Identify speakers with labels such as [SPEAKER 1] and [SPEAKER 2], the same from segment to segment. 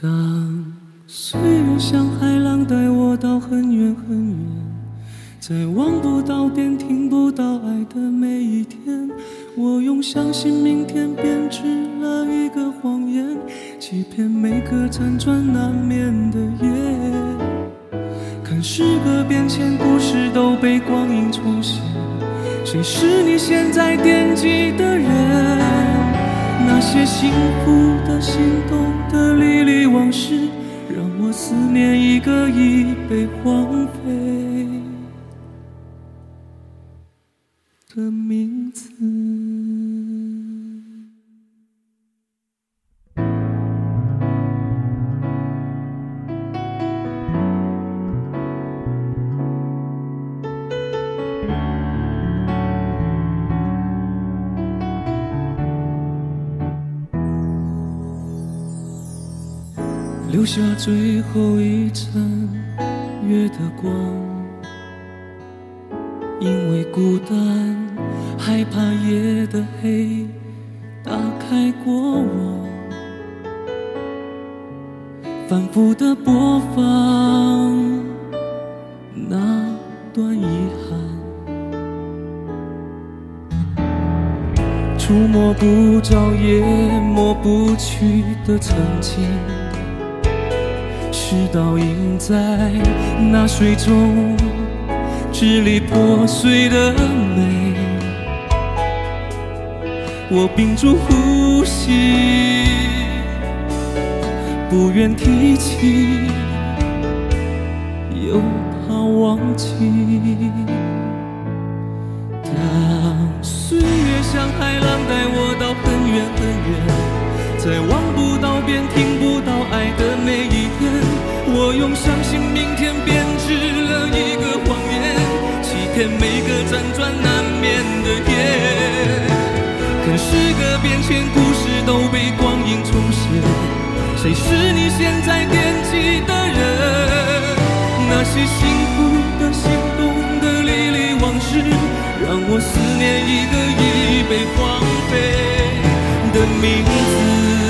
[SPEAKER 1] 当岁月像海浪带我到很远很远，在望不到边听不到爱的每一天，我用相信明天编织了一个谎言，欺骗每个辗转难眠的夜。看时隔变迁，故事都被光阴重写，谁是你现在惦记的人？那些幸福的、心动的、历历往事，让我思念一个已被荒废的名字。留下最后一盏月的光，因为孤单，害怕夜的黑打开过往，反复的播放那段遗憾，触摸不着也抹不去的曾经，是倒映在那水中支离破碎的美。我屏住呼吸，不愿提起，又怕忘记。当岁月像海浪带我到很远很远，在望不到边听不到爱的每一天，我用相信明天编织了一个谎言，欺骗每个辗转难眠的夜。看时隔变迁，故事都被光阴重写，谁是你现在惦记的人？那些幸福的、心动的、历历往事，让我思念一个已被荒废的名字。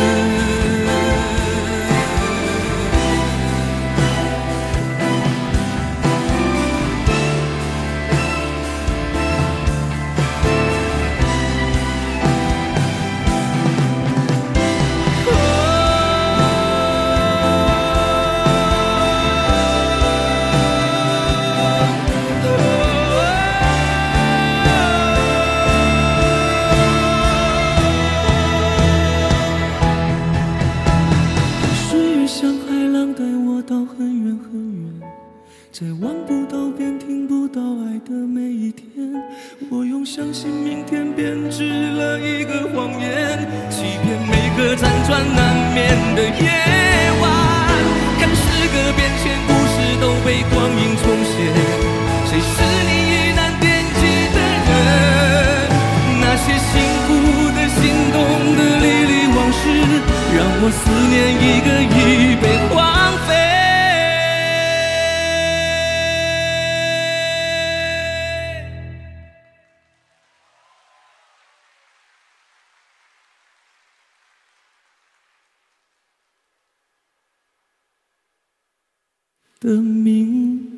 [SPEAKER 1] 在望不到边听不到爱的每一天，我用相信明天编织了一个谎言，欺骗每个辗转难眠的夜晚。看时隔变迁，故事都被光阴重写，谁是你依然惦记的人？那些幸福的、心动的、历历往事，让我思念一个已被荒废的名